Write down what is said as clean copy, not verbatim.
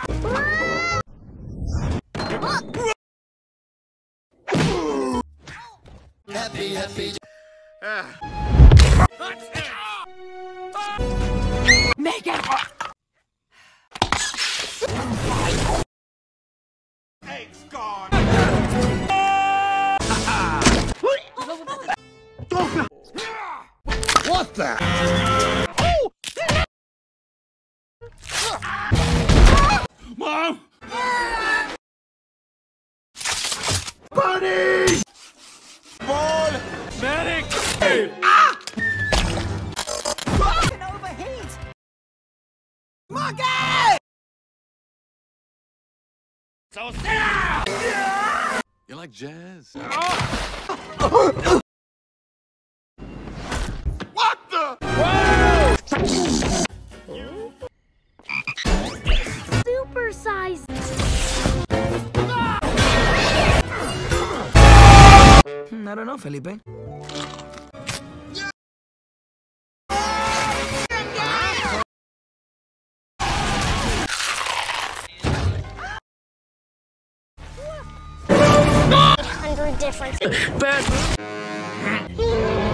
Happy. Make it. Eggs gone. What the? Mom! Bunny! Ball! Medic! Can overheat. Monkey! So you like jazz? What the? Whoa! Super size. I don't know, Felipe. Different. Bad.